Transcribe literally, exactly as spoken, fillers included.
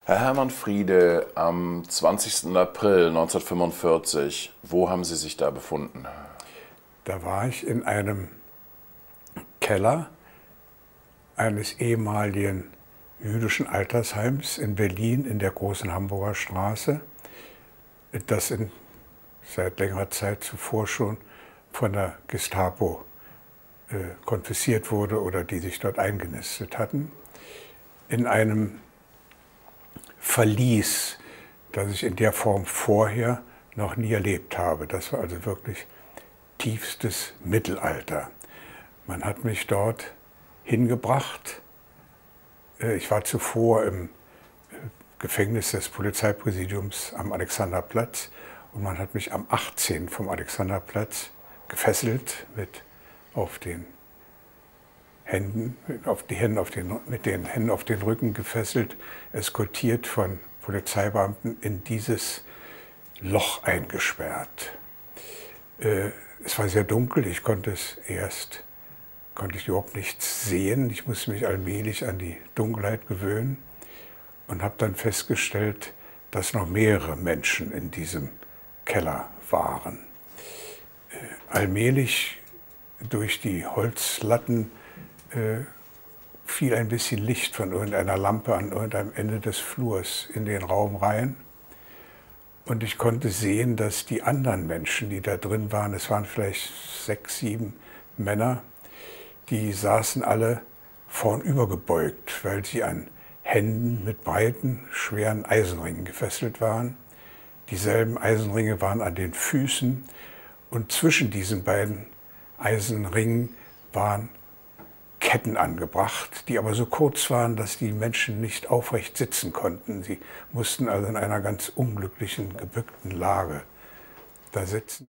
Herr Hermann Friede, am zwanzigsten April neunzehnhundertfünfundvierzig, wo haben Sie sich da befunden? Da war ich in einem Keller eines ehemaligen jüdischen Altersheims in Berlin in der Großen Hamburger Straße, das in, seit längerer Zeit zuvor schon von der Gestapo äh, konfisziert wurde oder die sich dort eingenistet hatten, in einem Verlies, das ich in der Form vorher noch nie erlebt habe. Das war also wirklich tiefstes Mittelalter. Man hat mich dort hingebracht. Ich war zuvor im Gefängnis des Polizeipräsidiums am Alexanderplatz und man hat mich am achtzehnten vom Alexanderplatz gefesselt, mit auf den Händen, auf die Hände auf den, mit den Händen auf den Rücken gefesselt, eskortiert von Polizeibeamten in dieses Loch eingesperrt. Äh, es war sehr dunkel, ich konnte es erst, konnte ich überhaupt nichts sehen. Ich musste mich allmählich an die Dunkelheit gewöhnen und habe dann festgestellt, dass noch mehrere Menschen in diesem Keller waren. Äh, allmählich durch die Holzlatten äh, fiel ein bisschen Licht von irgendeiner Lampe an irgendeinem Ende des Flurs in den Raum rein. Und ich konnte sehen, dass die anderen Menschen, die da drin waren, es waren vielleicht sechs, sieben Männer, die saßen alle vornübergebeugt, weil sie an Händen mit breiten, schweren Eisenringen gefesselt waren. Dieselben Eisenringe waren an den Füßen und zwischen diesen beiden Eisenringen waren Ketten angebracht, die aber so kurz waren, dass die Menschen nicht aufrecht sitzen konnten. Sie mussten also in einer ganz unglücklichen, gebückten Lage da sitzen.